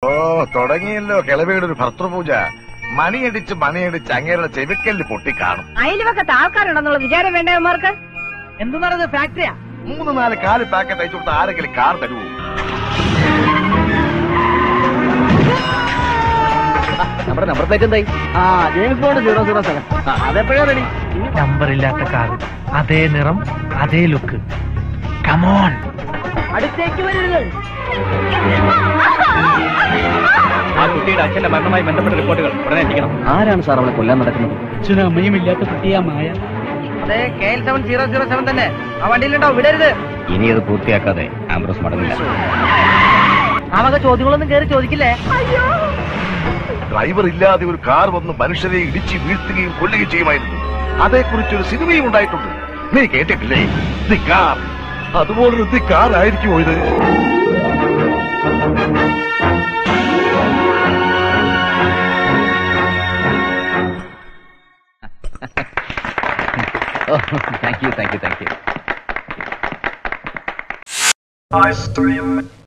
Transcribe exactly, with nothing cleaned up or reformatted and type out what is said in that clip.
ഓ തുടങ്ങിയല്ലോ കിളവിയുടെ ഒരു ഭർത്തൃപൂജ. മണിയടിച്ച് മണിയടിച്ച് അങ്ങേരുടെ ചെവിക്കല്ല് പൊട്ടിക്കാണും. അയൽവക്കത്ത് ആൾക്കാരുണ്ടെന്നുള്ള വിചാരം വേണ്ടവന്മാർക്ക്. എന്തെന്നാണത്? ഫാക്ടറിയാ? മൂന്ന് നാല് കാല് പാക്കറ്റ് അയച്ചു കൊടുത്ത ആരെങ്കിലും കാർ തരുമോ? നമ്മുടെ നമ്പർ പ്ലേറ്റ് എന്തായി? ആ James Bond zero zero seven. അതെപ്പോഴാ റെഡി? നമ്പർ ഇല്ലാത്ത കാർ, അതേ നിറം, അതേ ലുക്ക്. കമോൺ, അടുത്തേക്ക് വരരുത്. ആ കുട്ടിയുടെ അച്ഛന്റെ മരണവുമായി ബന്ധപ്പെട്ട റിപ്പോർട്ടുകൾ ഉടനെ എത്തിക്കണം. ആരാണ് സാർ അവളെ കൊല്ലാൻ നടക്കുന്നത്? അച്ഛനും അമ്മയും ഇല്ലാത്ത കുട്ടിയാ മായ. അതെ, K L seven zero zero seven തന്നെ. ആ വണ്ടിയിലുണ്ടോ? വിടരുത്. ഇനി അത് പൂർത്തിയാക്കാതെ ആംബ്രോസ് മടങ്ങില്ല. ആ വക ചോദ്യങ്ങളൊന്നും കയറി ചോദിക്കില്ലേ? ഡ്രൈവർ ഇല്ലാതെ ഒരു കാർ വന്ന് മനുഷ്യരെ ഇടിച്ച് വീഴ്ത്തുകയും കൊല്ലുകയും ചെയ്യുമായിരുന്നു. അതേക്കുറിച്ചൊരു സിനിമയും ഉണ്ടായിട്ടുണ്ട്. നീ കേട്ടിട്ടില്ലേ? The car. അതുപോലൊരു ദി കാർ ആയിരിക്കുമോ ഇത്? Thank you thank you thank you. Istream.